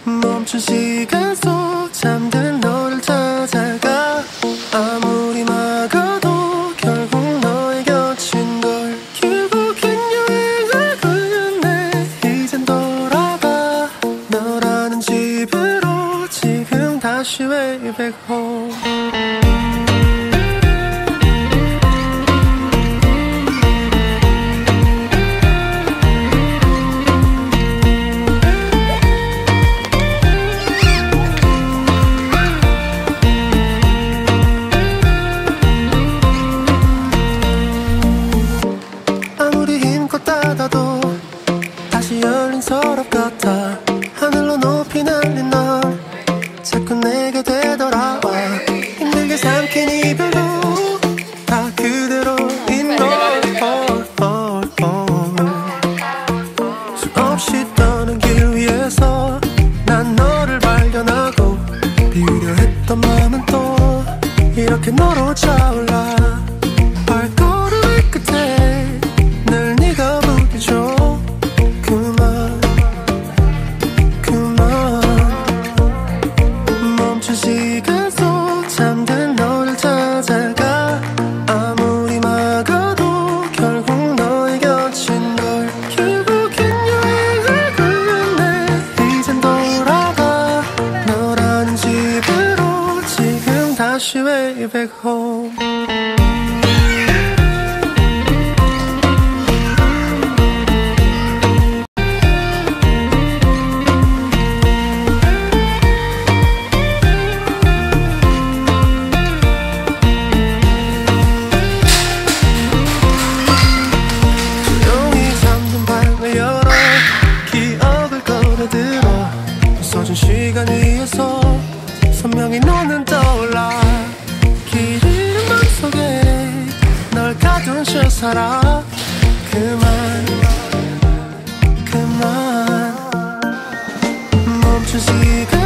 멈춘 시간 속 잠든 너를 찾아가. 아무리 막아도 결국 너의 곁인 걸. 결국엔 여행을 끝내 이젠 돌아가. 너라는 집으로 지금 다시 way back home. 다시 열린 서랍 같아. 하늘로 높이 날린 널 자꾸 내게 되돌아와. 힘들게 삼킨 이별도 다 그대로인 걸. 수없이 떠는 길 위에서 난 너를 발견하고 비우려 했던 마음은 또 이렇게 너로 차올라. 발걸음의 끝에 늘 네가 부딪혀. 멈춘 시간 속 잠든 너를 찾아가. 아무리 막아도 결국 너의 곁인 걸. 결국엔 여행을 끝내 이젠 돌아가. 너라는 집으로 지금 다시 way back home. 부서진 시간 위에서 선명히 너는 떠올라. 길 잃은 맘속에 널 가둔 채 살아. 그만 멈춘 시간